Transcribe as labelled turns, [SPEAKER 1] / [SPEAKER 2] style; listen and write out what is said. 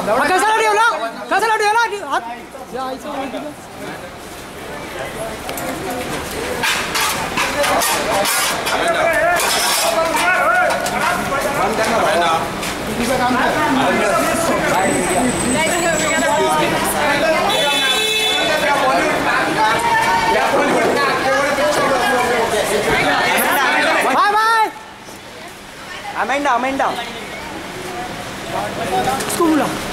[SPEAKER 1] कैसा लड़ी होला हाथ या ऐसा Amanda. School.